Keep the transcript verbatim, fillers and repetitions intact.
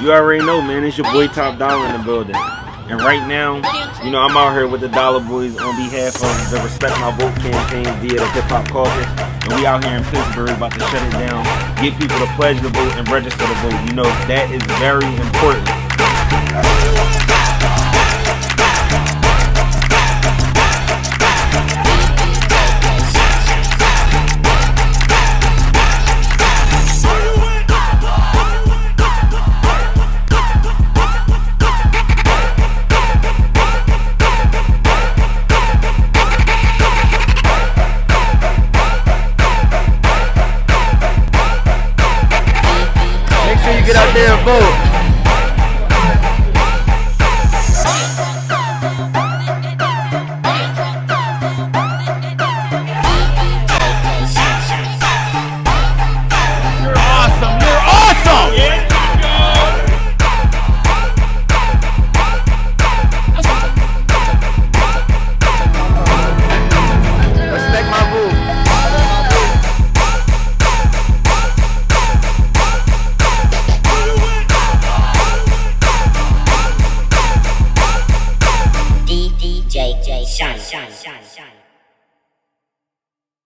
You already know, man. It's your boy Top Dollar in the building. And right now, you know, I'm out here with the Dollar Boys on behalf of the Respect My Vote campaign via the Hip Hop Caucus. And we out here in Pittsburgh about to shut it down, get people to pledge the vote and register to vote. You know, that is very important. Get out there and vote.